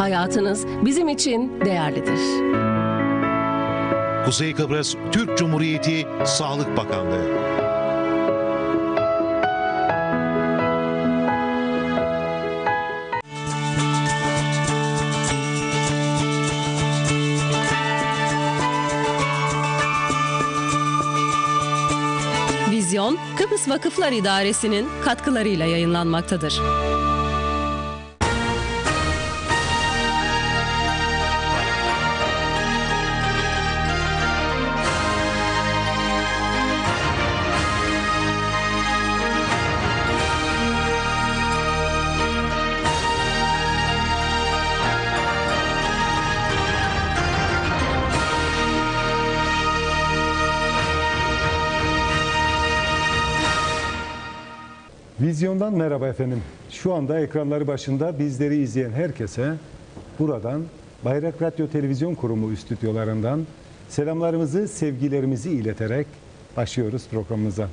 Hayatınız bizim için değerlidir. Kuzey Kıbrıs Türk Cumhuriyeti Sağlık Bakanlığı. Vizyon, Kıbrıs Vakıflar İdaresi'nin katkılarıyla yayınlanmaktadır. Vizyondan merhaba efendim. Şu anda ekranları başında bizleri izleyen herkese buradan Bayrak Radyo Televizyon Kurumu stüdyolarından selamlarımızı, sevgilerimizi ileterek başlıyoruz programımıza.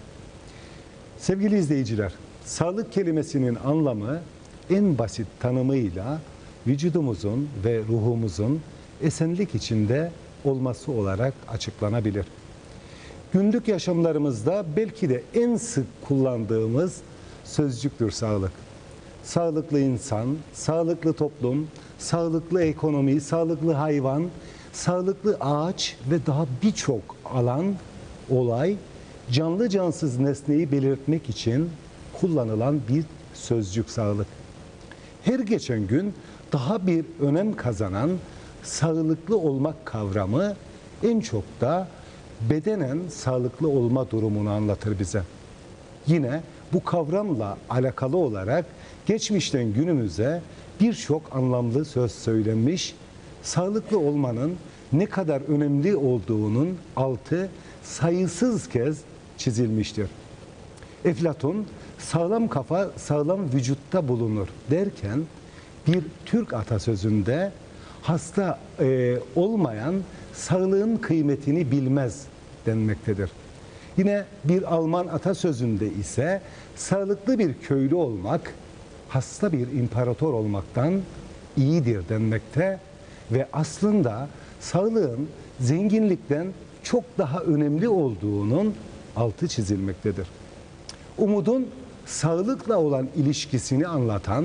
Sevgili izleyiciler, sağlık kelimesinin anlamı en basit tanımıyla vücudumuzun ve ruhumuzun esenlik içinde olması olarak açıklanabilir. Günlük yaşamlarımızda belki de en sık kullandığımız sözcüktür sağlık. Sağlıklı insan, sağlıklı toplum, sağlıklı ekonomi, sağlıklı hayvan, sağlıklı ağaç ve daha birçok alan, olay, canlı cansız nesneyi belirtmek için kullanılan bir sözcük sağlık. Her geçen gün daha bir önem kazanan sağlıklı olmak kavramı en çok da bedenen sağlıklı olma durumunu anlatır bize. Yine bu kavramla alakalı olarak geçmişten günümüze birçok anlamlı söz söylenmiş, sağlıklı olmanın ne kadar önemli olduğunun altı sayısız kez çizilmiştir. Eflatun, sağlam kafa sağlam vücutta bulunur derken bir Türk atasözünde hasta olmayan sağlığın kıymetini bilmez denmektedir. Yine bir Alman atasözünde ise sağlıklı bir köylü olmak hasta bir imparator olmaktan iyidir denmekte ve aslında sağlığın zenginlikten çok daha önemli olduğunun altı çizilmektedir. Umudun sağlıkla olan ilişkisini anlatan,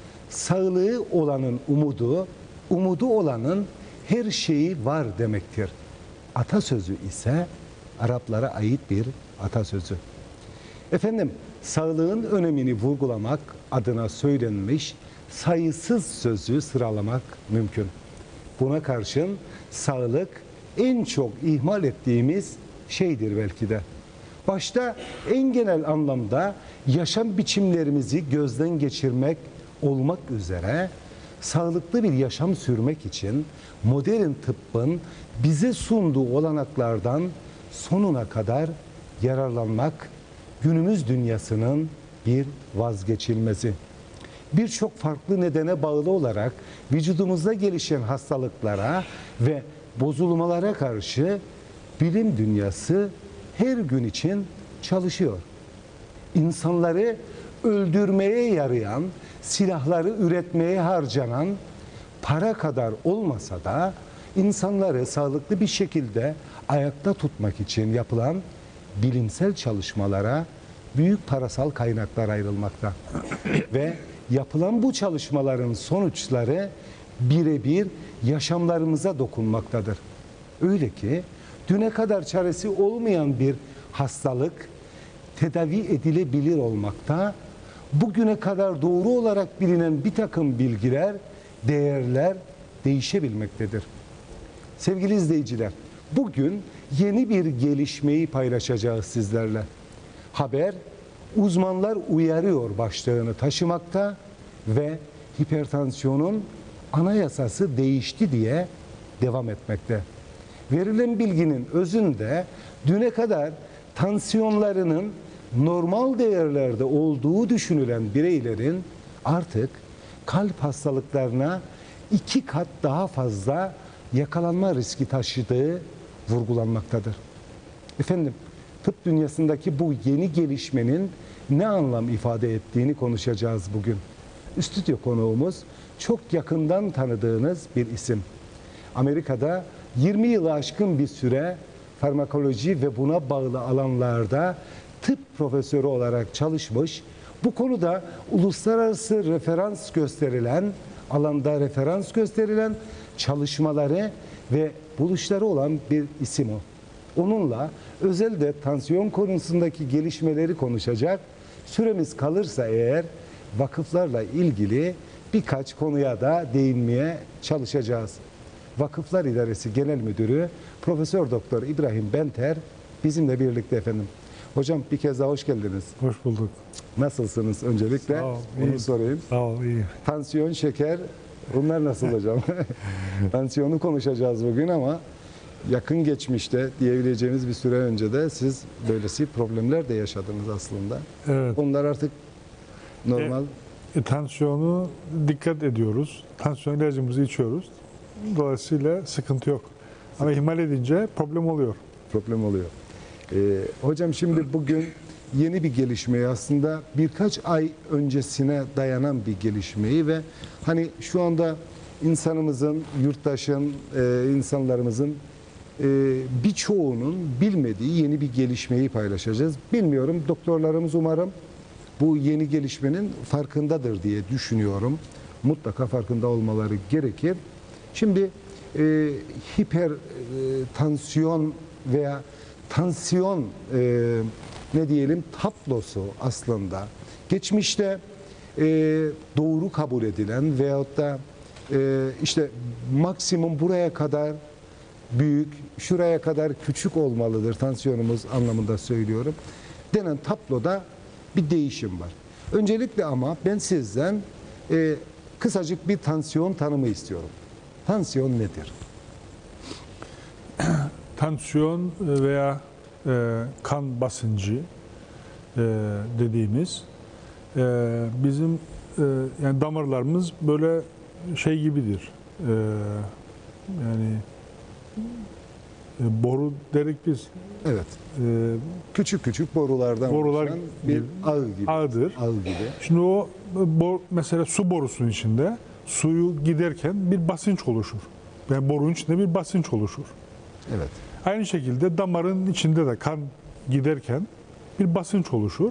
sağlığı olanın umudu, umudu olanın her şeyi var demektir. Atasözü ise Araplara ait bir atasözü. Efendim, sağlığın önemini vurgulamak adına söylenmiş sayısız sözü sıralamak mümkün. Buna karşın sağlık en çok ihmal ettiğimiz şeydir belki de. Başta en genel anlamda yaşam biçimlerimizi gözden geçirmek olmak üzere sağlıklı bir yaşam sürmek için modern tıbbın bize sunduğu olanaklardan sonuna kadar yararlanmak günümüz dünyasının bir vazgeçilmezi. Birçok farklı nedene bağlı olarak vücudumuzda gelişen hastalıklara ve bozulmalara karşı bilim dünyası her gün için çalışıyor. İnsanları öldürmeye yarayan, silahları üretmeye harcanan para kadar olmasa da insanları sağlıklı bir şekilde ayakta tutmak için yapılan bilimsel çalışmalara büyük parasal kaynaklar ayrılmakta. Ve yapılan bu çalışmaların sonuçları birebir yaşamlarımıza dokunmaktadır. Öyle ki düne kadar çaresi olmayan bir hastalık tedavi edilebilir olmakta, bugüne kadar doğru olarak bilinen bir takım bilgiler, değerler değişebilmektedir. Sevgili izleyiciler, bugün yeni bir gelişmeyi paylaşacağız sizlerle. Haber, uzmanlar uyarıyor başlığını taşımakta ve hipertansiyonun anayasası değişti diye devam etmekte. Verilen bilginin özünde düne kadar tansiyonlarının normal değerlerde olduğu düşünülen bireylerin artık kalp hastalıklarına 2 kat daha fazla yakalanma riski taşıdığı vurgulanmaktadır. Efendim, tıp dünyasındaki bu yeni gelişmenin ne anlam ifade ettiğini konuşacağız bugün. stüdyo konuğumuz çok yakından tanıdığınız bir isim. Amerika'da 20 yılı aşkın bir süre farmakoloji ve buna bağlı alanlarda tıp profesörü olarak çalışmış. Bu konuda uluslararası alanda referans gösterilen çalışmaları ve buluşları olan bir isim o. Onunla özellikle tansiyon konusundaki gelişmeleri konuşacak. Süremiz kalırsa eğer vakıflarla ilgili birkaç konuya da değinmeye çalışacağız. Vakıflar İdaresi Genel Müdürü Profesör Doktor İbrahim Benter bizimle birlikte efendim. Hocam bir kez daha hoş geldiniz. Hoş bulduk. Nasılsınız öncelikle? Sağ ol, Onu iyiyim. sorayım. Sağ ol, iyi. Tansiyon, şeker bunlar nasıl hocam? Tansiyonu konuşacağız bugün ama yakın geçmişte diyebileceğimiz bir süre önce de siz böylesi problemler de yaşadınız aslında. Evet. Onlar artık normal. Tansiyonu dikkat ediyoruz. Tansiyon ilacımızı içiyoruz. Dolayısıyla sıkıntı yok. Ama ihmal edince problem oluyor. Problem oluyor. Hocam şimdi bugün yeni bir gelişmeyi aslında birkaç ay öncesine dayanan bir gelişmeyi ve hani şu anda insanımızın, yurttaşın, insanlarımızın birçoğunun bilmediği yeni bir gelişmeyi paylaşacağız. Bilmiyorum, doktorlarımız umarım bu yeni gelişmenin farkındadır diye düşünüyorum. Mutlaka farkında olmaları gerekir. Şimdi hipertansiyon veya tansiyon ne diyelim tablosu aslında geçmişte doğru kabul edilen veyahut da işte maksimum buraya kadar büyük, şuraya kadar küçük olmalıdır tansiyonumuz anlamında söylüyorum denen tabloda bir değişim var. Öncelikle ama ben sizden kısacık bir tansiyon tanımı istiyorum. Tansiyon nedir? Tansiyon veya kan basıncı dediğimiz bizim yani damarlarımız böyle şey gibidir. Yani boru derik biz. Evet. Küçük küçük borulardan Borular oluşan bir gibi, ağ gibi. ağdır. Ağ gibi. Şimdi o mesela su borusunun içinde suyu giderken bir basınç oluşur. Yani borunun içinde bir basınç oluşur. Evet. Aynı şekilde damarın içinde de kan giderken bir basınç oluşur.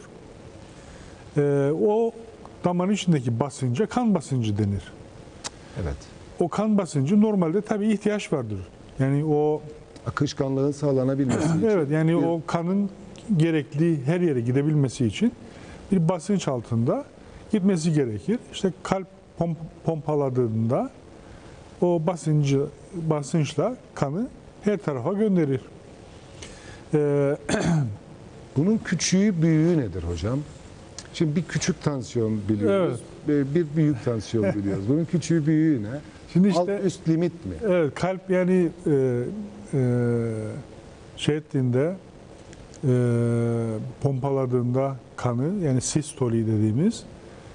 O damarın içindeki basınca kan basıncı denir. Evet. O kan basıncı normalde tabii ihtiyaç vardır. Yani o Akışkanlığın sağlanabilmesi için. evet yani o kanın gerekli her yere gidebilmesi için bir basınç altında gitmesi gerekir. İşte kalp pompaladığında o basınçla kanı her tarafa gönderir. Bunun küçüğü büyüğü nedir hocam? Şimdi bir küçük tansiyon biliyoruz. Bir büyük tansiyon biliyoruz. Bunun küçüğü büyüğü ne? Şimdi işte Alt üst limit mi? evet, kalp yani şey ettiğinde pompaladığında kanı yani sistoli dediğimiz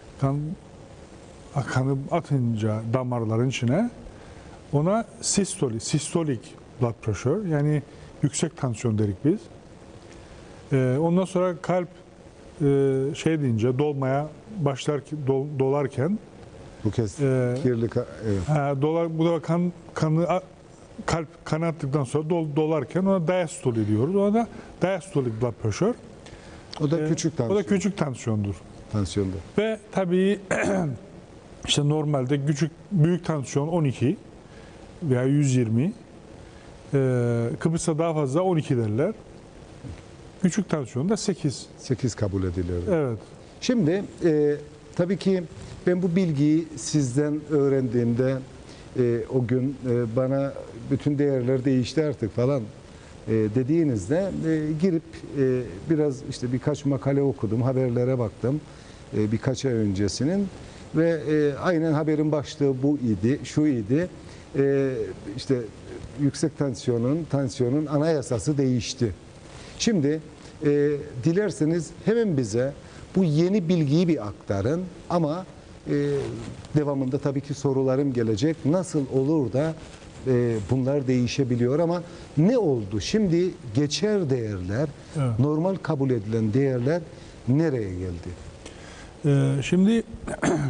kanı atınca damarların içine ona sistolik blood pressure yani yüksek tansiyon derik biz. Ondan sonra kalp şey deyince dolmaya başlar dolarken Bu kez kirli evet. bu da kalp kan attıktan sonra dolarken ona diastoli diyoruz. Ona da diastolik blood pressure. O da küçük tansiyon. O da küçük tansiyondur. Tansiyonda. Ve tabii işte normalde büyük tansiyon 12 veya 120. Kıbrıs'ta daha fazla 12 derler. Küçük tansiyon da 8. 8 kabul ediliyor. Evet. Şimdi tabii ki ben bu bilgiyi sizden öğrendiğimde o gün bana bütün değerler değişti artık falan dediğinizde girip biraz işte birkaç makale okudum, haberlere baktım birkaç ay öncesinin ve aynen haberin başlığı bu idi, şu idi. İşte yüksek tansiyonun anayasası değişti. Şimdi dilerseniz hemen bize bu yeni bilgiyi bir aktarın ama devamında tabii ki sorularım gelecek. Nasıl olur da bunlar değişebiliyor ama ne oldu? Şimdi geçer değerler, Evet. normal kabul edilen değerler nereye geldi? Şimdi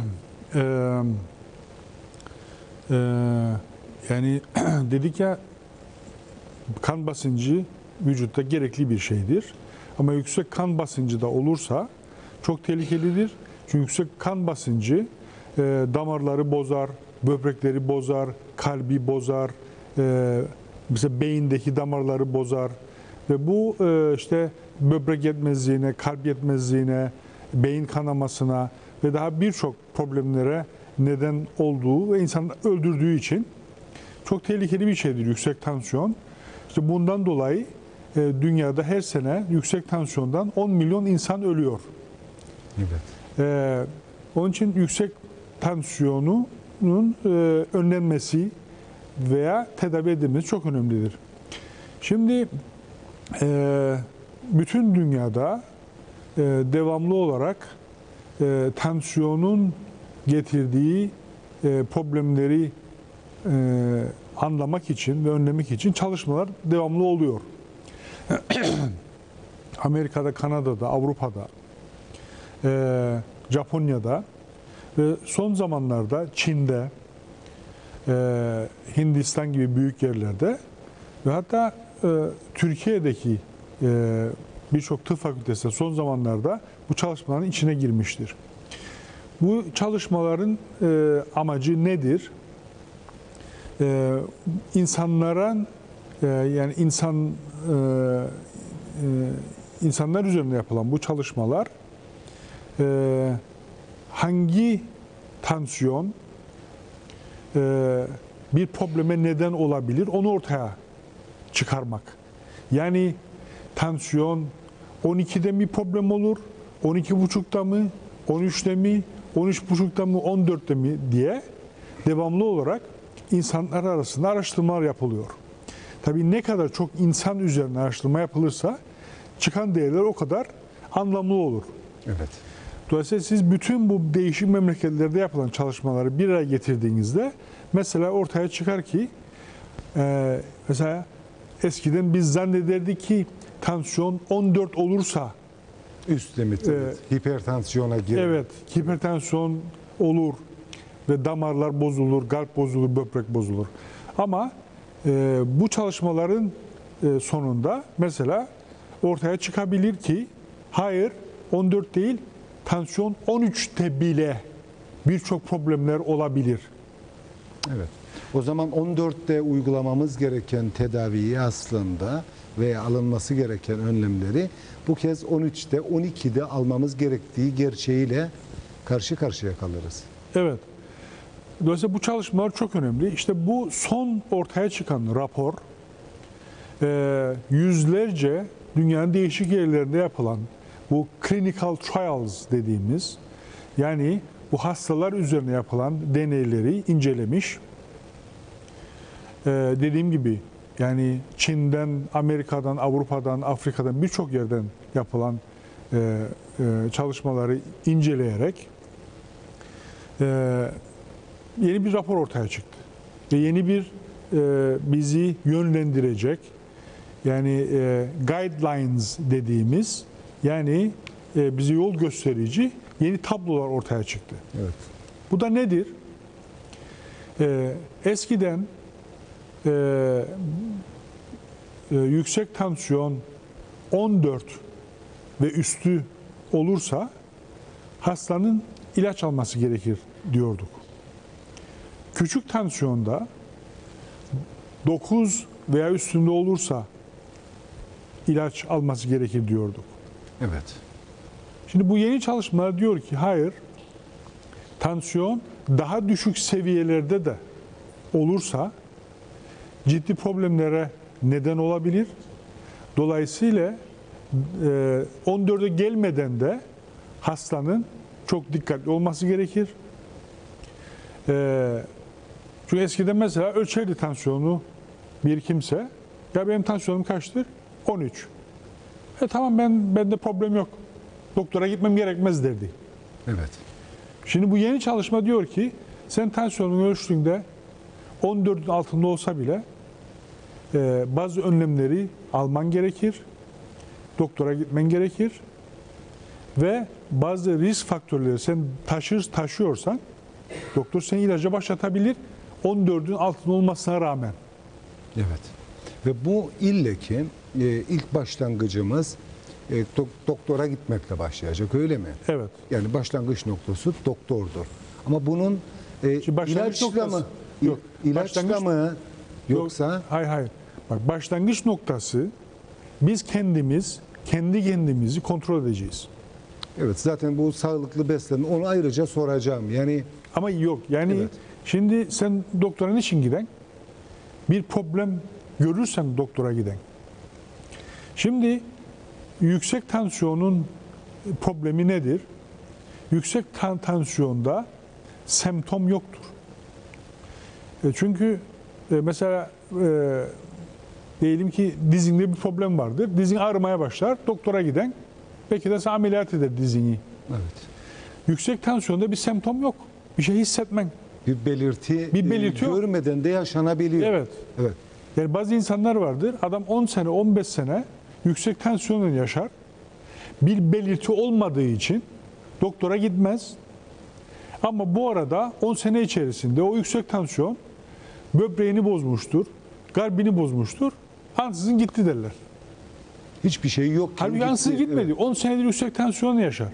e, yani dedik ya, kan basıncı vücutta gerekli bir şeydir. Ama yüksek kan basıncı da olursa çok tehlikelidir. Çünkü yüksek kan basıncı damarları bozar, böbrekleri bozar, kalbi bozar, mesela beyindeki damarları bozar. Ve bu işte böbrek yetmezliğine, kalp yetmezliğine, beyin kanamasına ve daha birçok problemlere neden olduğu ve insanı öldürdüğü için çok tehlikeli bir şeydir yüksek tansiyon. İşte bundan dolayı dünyada her sene yüksek tansiyondan 10 milyon insan ölüyor. Evet. Onun için yüksek tansiyonun önlenmesi veya tedavi edilmesi çok önemlidir. Şimdi bütün dünyada devamlı olarak tansiyonun getirdiği problemleri anlamak için ve önlemek için çalışmalar devamlı oluyor. Amerika'da, Kanada'da, Avrupa'da, Japonya'da ve son zamanlarda Çin'de, Hindistan gibi büyük yerlerde ve hatta Türkiye'deki birçok tıp fakültesi son zamanlarda bu çalışmaların içine girmiştir. Bu çalışmaların amacı nedir? İnsanların yani insanlar üzerinde yapılan bu çalışmalar hangi tansiyon bir probleme neden olabilir onu ortaya çıkarmak. Yani tansiyon 12'de mi problem olur, 12,5'da mı, 13'te mi, 13,5'da mı, 14'te mi diye devamlı olarak insanlar arasında araştırmalar yapılıyor. Tabii ne kadar çok insan üzerine araştırma yapılırsa çıkan değerler o kadar anlamlı olur. Evet. Dolayısıyla siz bütün bu değişik memleketlerde yapılan çalışmaları bir araya getirdiğinizde mesela ortaya çıkar ki mesela eskiden biz zannederdik ki tansiyon 14 olursa Üst limit, hipertansiyona girer. evet, hipertansiyon olur ve damarlar bozulur, kalp bozulur, böbrek bozulur. Ama bu çalışmaların sonunda mesela ortaya çıkabilir ki hayır 14 değil, tansiyon 13'te bile birçok problemler olabilir. Evet. O zaman 14'te uygulamamız gereken tedaviyi aslında veya alınması gereken önlemleri bu kez 13'te, 12'de almamız gerektiği gerçeğiyle karşı karşıya kalırız. Evet. Dolayısıyla bu çalışmalar çok önemli. İşte bu son ortaya çıkan rapor yüzlerce dünyanın değişik yerlerinde yapılan bu clinical trials dediğimiz, yani bu hastalar üzerine yapılan deneyleri incelemiş. Dediğim gibi yani Çin'den, Amerika'dan, Avrupa'dan, Afrika'dan birçok yerden yapılan çalışmaları inceleyerek yeni bir rapor ortaya çıktı. Ve yeni bir bizi yönlendirecek, yani guidelines dediğimiz, yani bize yol gösterici yeni tablolar ortaya çıktı. Evet. Bu da nedir? Eskiden yüksek tansiyon 14 ve üstü olursa hastanın ilaç alması gerekir diyorduk. Küçük tansiyonda 9 veya üstünde olursa ilaç alması gerekir diyorduk. Evet. Şimdi bu yeni çalışmalar diyor ki hayır, tansiyon daha düşük seviyelerde de olursa ciddi problemlere neden olabilir. Dolayısıyla 14'e gelmeden de hastanın çok dikkatli olması gerekir. Çünkü eskiden mesela ölçerdi tansiyonu bir kimse. Ya benim tansiyonum kaçtır? 13. Tamam, bende problem yok. Doktora gitmem gerekmez derdi. Evet. Şimdi bu yeni çalışma diyor ki sen tansiyonunu ölçtüğünde 14'ün altında olsa bile bazı önlemleri alman gerekir. Doktora gitmen gerekir. Ve bazı risk faktörleri sen taşıyorsan Doktor seni ilaca başlatabilir 14'ün altında olmasına rağmen. Evet. Ve bu illeki ilk başlangıcımız doktora gitmekle başlayacak, öyle mi? Evet. Yani başlangıç noktası doktordur. Ama bunun Şimdi başlangıç ilaçla noktası- mı? Yok, İlaçla başlangıç- mı? Yoksa Hayır. Bak, başlangıç noktası biz kendi kendimizi kontrol edeceğiz. evet, zaten bu sağlıklı beslenme, onu ayrıca soracağım. Yani Ama yok yani Evet. şimdi sen doktora niçin giden? Bir problem görürsen doktora giden. Şimdi yüksek tansiyonun problemi nedir? Yüksek tansiyonda semptom yoktur. Çünkü mesela diyelim ki dizinde bir problem vardır. Dizin ağrımaya başlar. Doktora giden belki de sana ameliyat eder dizini. evet, Yüksek tansiyonda bir semptom yok. Bir şey hissetmen. bir belirti, Bir belirti yok. görmeden de yaşanabiliyor. Evet. Evet. Yani bazı insanlar vardır. Adam 10 sene, 15 sene yüksek tansiyonla yaşar. Bir belirti olmadığı için doktora gitmez. Ama bu arada 10 sene içerisinde o yüksek tansiyon böbreğini bozmuştur, kalbini bozmuştur. Ansızın gitti derler. Hiçbir şey yok. Halbuki ansızın gitmedi. 10 senedir yüksek tansiyonla yaşar.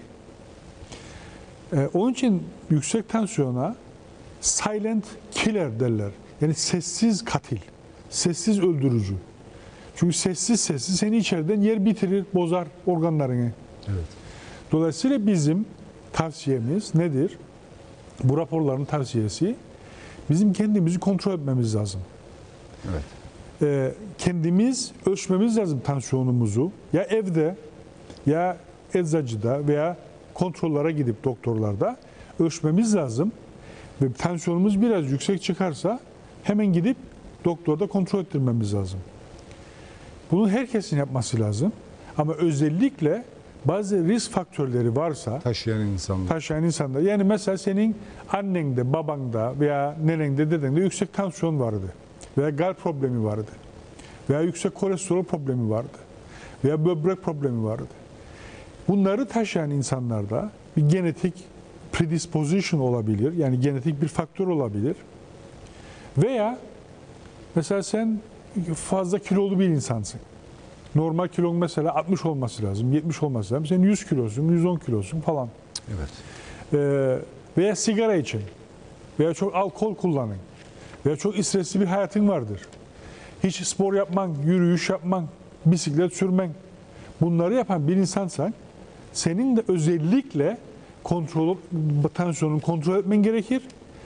Onun için yüksek tansiyona silent killer derler. Yani sessiz katil, sessiz öldürücü. Çünkü sessiz seni içeriden yer bitirir, bozar organlarını. Evet. Dolayısıyla bizim tavsiyemiz nedir? Bu raporların tavsiyesi bizim kendimizi kontrol etmemiz lazım. Evet. Kendimiz ölçmemiz lazım tansiyonumuzu. Ya evde ya eczacıda veya kontrollere gidip doktorlarda ölçmemiz lazım. Ve tansiyonumuz biraz yüksek çıkarsa hemen gidip doktorda kontrol ettirmemiz lazım. Bunu herkesin yapması lazım. Ama özellikle bazı risk faktörleri varsa taşıyan insanlar. Yani mesela senin annende, babanda veya nenende, dedende yüksek tansiyon vardı. Veya kalp problemi vardı. Veya yüksek kolesterol problemi vardı. Veya böbrek problemi vardı. Bunları taşıyan insanlarda bir genetik predisposition olabilir. Yani genetik bir faktör olabilir. Veya mesela sen fazla kilolu bir insansın. Normal kilon mesela 60 olması lazım, 70 olması lazım. Sen 100 kilosun, 110 kilosun falan. Evet. Veya sigara için, veya çok alkol kullanın, veya çok stresli bir hayatın vardır. Hiç spor yapman, yürüyüş yapman, bisiklet sürmen, bunları yapan bir insansan, senin de özellikle tansiyonunu kontrol etmen gerekir.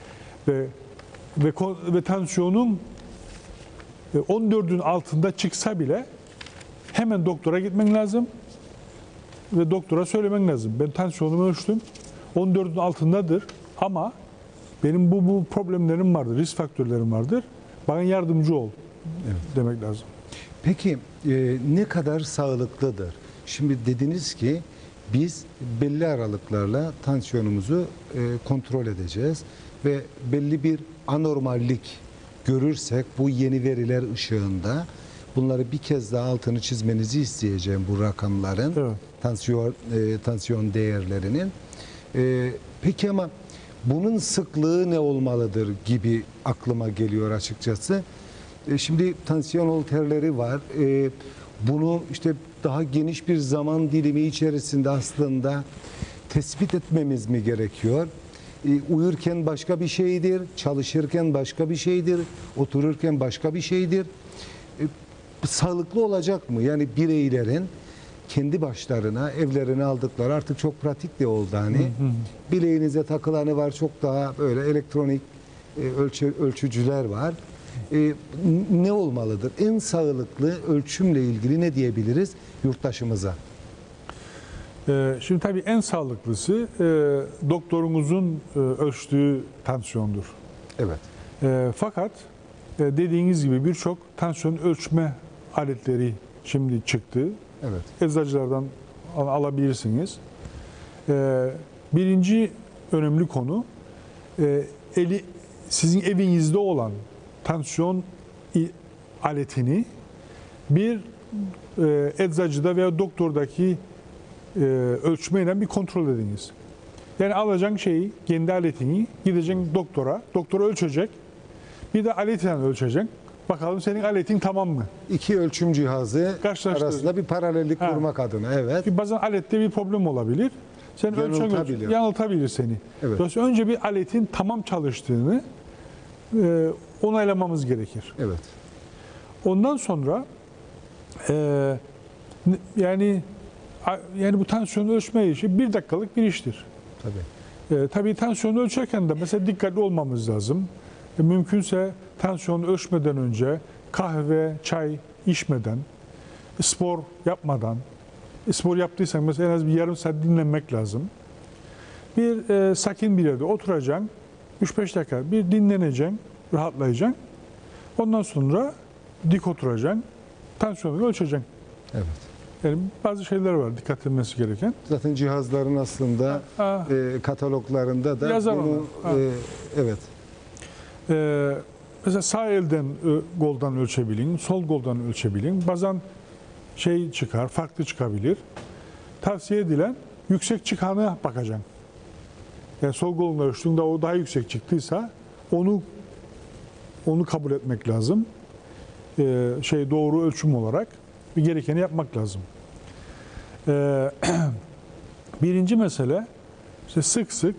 Ve tansiyonun 14'ün altında çıksa bile hemen doktora gitmen lazım ve doktora söylemen lazım. Ben tansiyonumu ölçtüm, 14'ün altındadır ama benim bu problemlerim vardır, risk faktörlerim vardır. Bana yardımcı ol demek lazım. Peki ne kadar sağlıklıdır? Şimdi dediniz ki biz belli aralıklarla tansiyonumuzu kontrol edeceğiz ve belli bir anormallik görürsek bu yeni veriler ışığında bunları bir kez daha altını çizmenizi isteyeceğim, bu rakamların, evet, tansiyon değerlerinin. Peki ama bunun sıklığı ne olmalıdır gibi aklıma geliyor açıkçası. Şimdi tansiyon holterleri var. Bunu işte daha geniş bir zaman dilimi içerisinde aslında tespit etmemiz mi gerekiyor? Uyurken başka bir şeydir, çalışırken başka bir şeydir, otururken başka bir şeydir. Sağlıklı olacak mı? Yani bireylerin kendi başlarına evlerine aldıkları, artık çok pratik de oldu hani. Bileğinize takılanı var, çok daha böyle elektronik ölçücüler var. Ne olmalıdır? En sağlıklı ölçümle ilgili ne diyebiliriz yurttaşımıza? Şimdi tabii en sağlıklısı doktorunuzun ölçtüğü tansiyondur. Evet. Fakat dediğiniz gibi birçok tansiyon ölçme aletleri şimdi çıktı. Evet. Eczacılardan alabilirsiniz. Birinci önemli konu sizin evinizde olan tansiyon aletini bir eczacıda veya doktordaki ölçmeyle bir kontrol ediniz. Yani alacaksın şeyi, kendi aletini, gideceksin doktora, doktor ölçecek. Bir de aletle ölçeceksin. Bakalım senin aletin tamam mı? İki ölçüm cihazı Karşılaştır. arasında bir paralellik kurmak adına. Evet. Ki bazen alette bir problem olabilir. Sen Yanıltabilir. yanıltabilir seni. Evet. Dolayısıyla önce bir aletin tamam çalıştığını onaylamamız gerekir. Evet. Ondan sonra yani bu tansiyonu ölçme işi 1 dakikalık bir iştir. Tabii. Tabii tansiyonu ölçerken de mesela dikkatli olmamız lazım. Mümkünse tansiyonu ölçmeden önce kahve, çay içmeden, spor yapmadan, spor yaptıysan mesela en az bir yarım saat dinlenmek lazım. Bir sakin bir yerde oturacaksın, 3-5 dakika bir dinleneceksin, rahatlayacaksın. Ondan sonra dik oturacaksın, tansiyonunu ölçeceksin. Evet. Yani bazı şeyler var dikkat edilmesi gereken. Zaten cihazların aslında kataloglarında da Yazar bunu evet. Mesela sağ elden goldan ölçebilin, sol goldan ölçebilin. Bazen şey çıkar, farklı çıkabilir. Tavsiye edilen yüksek çıkanı bakacaksın. Yani sol golunla ölçtüğünde o daha yüksek çıktıysa onu kabul etmek lazım. Doğru ölçüm olarak bir gerekeni yapmak lazım. Birinci mesele işte sık sık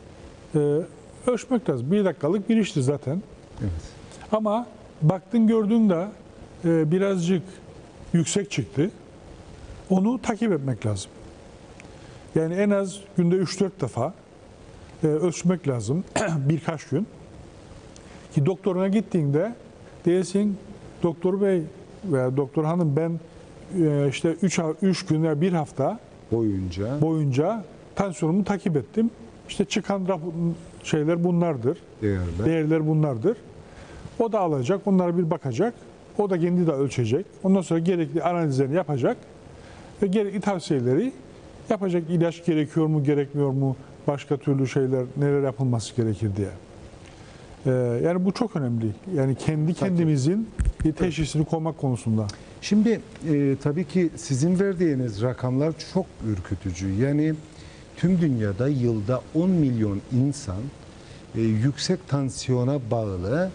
ölçmek lazım. 1 dakikalık bir iştir zaten. Evet. Ama baktın gördün de birazcık yüksek çıktı. Onu takip etmek lazım. Yani en az günde 3-4 defa ölçmek lazım birkaç gün. Ki doktoruna gittiğinde diyesin doktor bey veya doktor hanım ben işte 3 gün veya 1 hafta boyunca tansiyonumu takip ettim. İşte çıkan şeyler bunlardır. Değerler bunlardır. O da alacak, onlara bir bakacak. O da kendi de ölçecek. Ondan sonra gerekli analizlerini yapacak. Ve gerekli tavsiyeleri yapacak. İlaç gerekiyor mu, gerekmiyor mu? Başka türlü şeyler, neler yapılması gerekir diye. Yani bu çok önemli. Yani kendi kendimizin bir teşhisini koymak konusunda. Şimdi tabii ki sizin verdiğiniz rakamlar çok ürkütücü. Yani tüm dünyada yılda 10 milyon insan yüksek tansiyona bağlı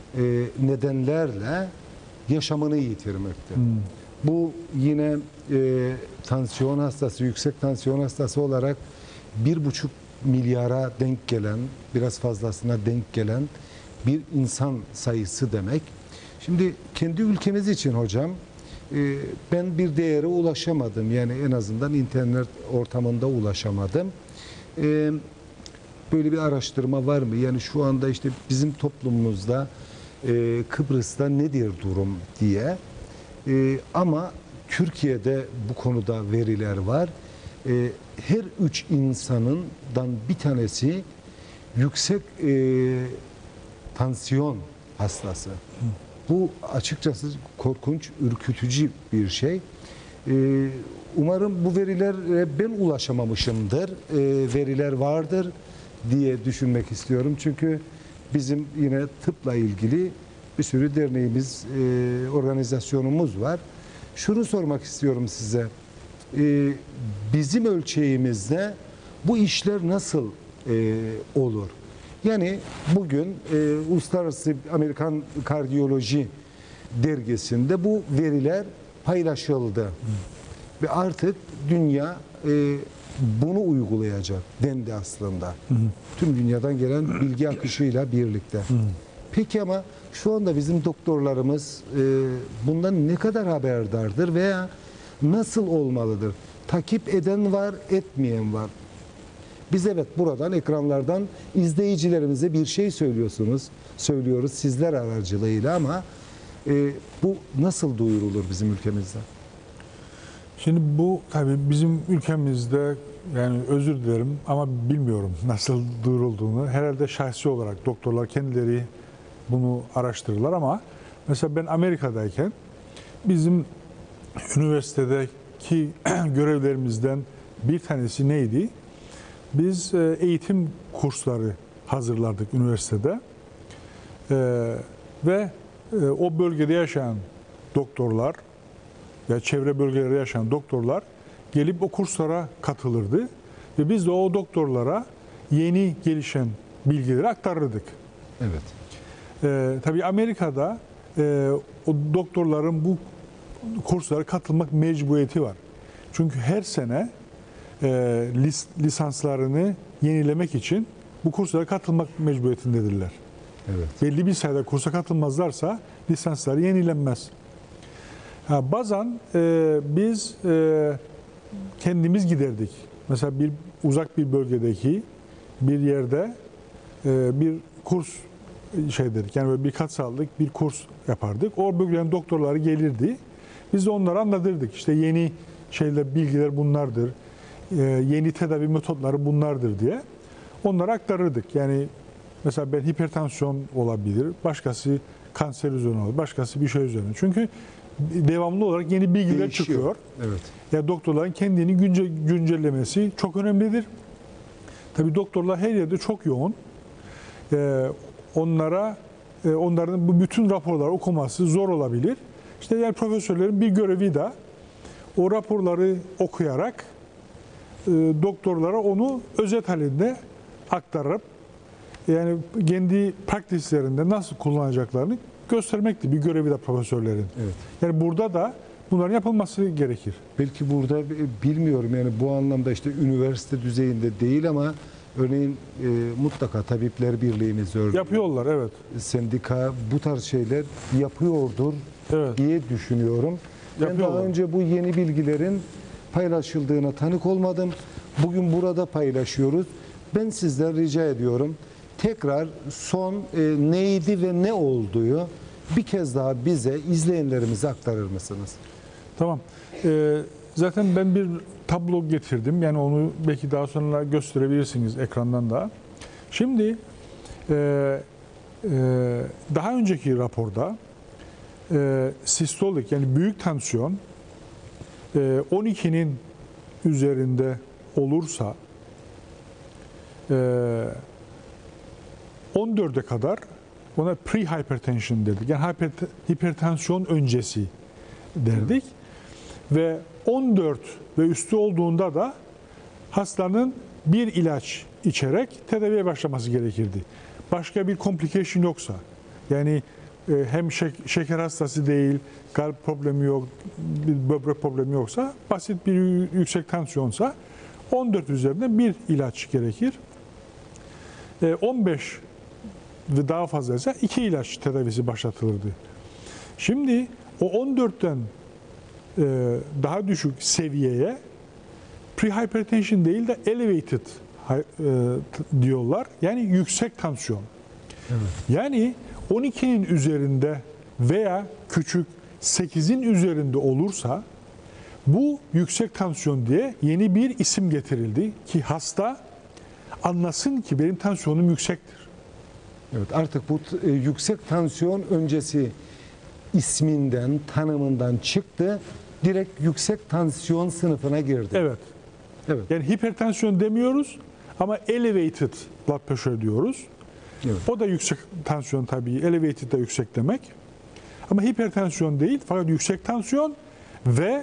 nedenlerle yaşamını yitirmekte. Bu yine tansiyon hastası, yüksek tansiyon hastası olarak 1,5 milyara denk gelen, biraz fazlasına denk gelen bir insan sayısı demek. Şimdi kendi ülkemiz için hocam ben bir değere ulaşamadım. Yani en azından internet ortamında ulaşamadım. Böyle bir araştırma var mı? Yani şu anda işte bizim toplumumuzda Kıbrıs'ta nedir durum diye. Ama Türkiye'de bu konuda veriler var. Her 3 insandan bir tanesi yüksek tansiyon hastası. Bu açıkçası korkunç, ürkütücü bir şey. Umarım bu verilere ben ulaşamamışımdır. Veriler vardır diye düşünmek istiyorum. Çünkü bizim yine tıpla ilgili bir sürü derneğimiz, organizasyonumuz var. Şunu sormak istiyorum size. Bizim ölçeğimizde bu işler nasıl olur? Yani bugün Uluslararası Amerikan Kardiyoloji dergisinde bu veriler paylaşıldı. Ve artık dünya bunu uygulayacak dendi aslında. Tüm dünyadan gelen bilgi akışıyla birlikte. Peki ama şu anda bizim doktorlarımız bundan ne kadar haberdardır veya nasıl olmalıdır? Takip eden var, etmeyen var. Biz evet buradan, ekranlardan izleyicilerimize bir şey söylüyoruz sizler aracılığıyla ama bu nasıl duyurulur bizim ülkemizde? Şimdi bu tabii bizim ülkemizde yani özür dilerim ama bilmiyorum nasıl duyurulduğunu. Herhalde şahsi olarak doktorlar kendileri bunu araştırırlar ama mesela ben Amerika'dayken bizim üniversitedeki görevlerimizden bir tanesi neydi? Biz eğitim kursları hazırlardık üniversitede ve o bölgede yaşayan doktorlar ya çevre bölgelerde yaşayan doktorlar gelip o kurslara katılırdı ve biz de o doktorlara yeni gelişen bilgileri aktarırdık. Evet. Tabii Amerika'da o doktorların bu kurslara katılmak mecburiyeti var. Çünkü her sene lisanslarını yenilemek için bu kurslara katılmak mecburiyetindedirler. Evet. Belli bir sayıda kursa katılmazlarsa lisansları yenilenmez. Bazen biz kendimiz giderdik. Mesela uzak bir bölgedeki bir yerde bir kurs dedik. Yani böyle birkaç saatlik bir kurs yapardık. O bölgenin doktorları gelirdi. Biz de onlara anlatırdık. İşte yeni bilgiler bunlardır. Yeni tedavi metotları bunlardır diye. Onlara aktarırdık. Yani mesela ben hipertansiyon olabilir. Başkası kanser üzerine olabilir. Başkası bir şey üzerine. Çünkü devamlı olarak yeni bilgiler Değişiyor. çıkıyor. Evet. Ya doktorların kendini güncellemesi çok önemlidir. Tabii doktorlar her yerde çok yoğun. Onların bu bütün raporları okuması zor olabilir. İşte diğer profesörlerin bir görevi de o raporları okuyarak doktorlara onu özet halinde aktarıp yani kendi praktislerinde nasıl kullanacaklarını göstermekti bir görevi de profesörlerin. Evet. Yani burada da bunların yapılması gerekir. Belki burada bilmiyorum yani bu anlamda işte üniversite düzeyinde değil ama örneğin mutlaka Tabipler Birliği'miz örneğin. Yapıyorlar, evet. Sendika bu tarz şeyler yapıyordur Evet. diye düşünüyorum. Ben daha Yapıyorlar. önce bu yeni bilgilerin paylaşıldığına tanık olmadım. Bugün burada paylaşıyoruz. Ben sizden rica ediyorum. Tekrar son neydi ve ne olduğu bir kez daha bize, izleyenlerimize aktarır mısınız? Tamam. Zaten ben bir tablo getirdim. Yani onu belki daha sonra gösterebilirsiniz ekrandan da. Şimdi daha önceki raporda sistolik yani büyük tansiyon 12'nin üzerinde olursa 14'e kadar ona pre-hypertension dedik. Yani hipertansiyon öncesi derdik. Ve 14 ve üstü olduğunda da hastanın bir ilaç içerek tedaviye başlaması gerekirdi. Başka bir complication yoksa, yani hem şeker hastası değil, kalp problemi yok, bir böbrek problemi yoksa, basit bir yüksek tansiyonsa 14 üzerinde bir ilaç gerekir. 15 ve daha fazlaysa 2 ilaç tedavisi başlatılırdı. Şimdi o 14'ten daha düşük seviyeye prehypertension değil de elevated diyorlar. Yani yüksek tansiyon. Evet. Yani 12'nin üzerinde veya küçük 8'in üzerinde olursa bu yüksek tansiyon diye yeni bir isim getirildi ki hasta anlasın ki benim tansiyonum yüksektir. Evet, artık bu yüksek tansiyon öncesi isminden, tanımından çıktı. Direkt yüksek tansiyon sınıfına girdi. Evet. Evet. Yani hipertansiyon demiyoruz ama elevated blood pressure diyoruz. Evet. O da yüksek tansiyon tabii. Elevated da yüksek demek. Ama hipertansiyon değil fakat yüksek tansiyon ve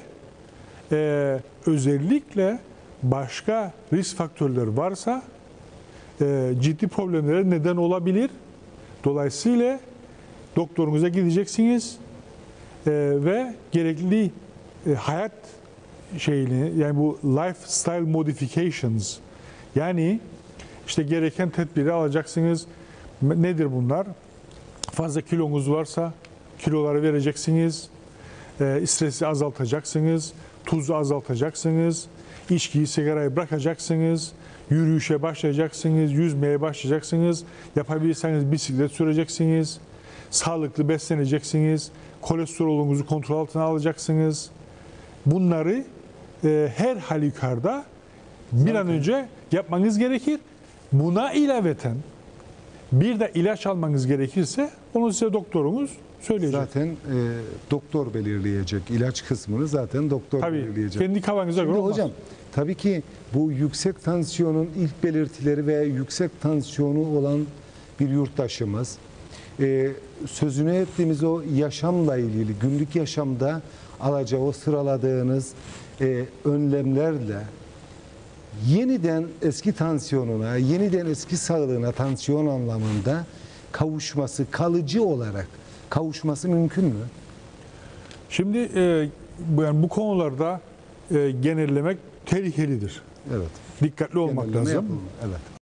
özellikle başka risk faktörleri varsa ciddi problemlere neden olabilir. Dolayısıyla doktorunuza gideceksiniz ve gerekli hayat yani bu lifestyle modifications yani işte gereken tedbiri alacaksınız. Nedir bunlar? Fazla kilonuz varsa kiloları vereceksiniz. Stresi azaltacaksınız. Tuzu azaltacaksınız. İçkiyi, sigarayı bırakacaksınız. Yürüyüşe başlayacaksınız. Yüzmeye başlayacaksınız. Yapabilirseniz bisiklet süreceksiniz. Sağlıklı besleneceksiniz. Kolesterolünüzü kontrol altına alacaksınız. Bunları her halükarda bir an önce yapmanız gerekir. Buna ilaveten bir de ilaç almanız gerekirse onu size doktorunuz söyleyecek. Zaten doktor belirleyecek. İlaç kısmını zaten doktor Tabii belirleyecek. kendi kafanıza göre Şimdi olmaz. hocam tabii ki bu yüksek tansiyonun ilk belirtileri veya yüksek tansiyonu olan bir yurttaşımız sözünü ettiğimiz o yaşamla ilgili günlük yaşamda alacağı o sıraladığınız önlemlerle yeniden eski tansiyonuna, yeniden eski sağlığına tansiyon anlamında kavuşması, kalıcı olarak kavuşması mümkün mü? Şimdi yani bu konularda genellemek tehlikelidir. Evet. Dikkatli olmak Genelleme lazım. yapılmalı. Evet.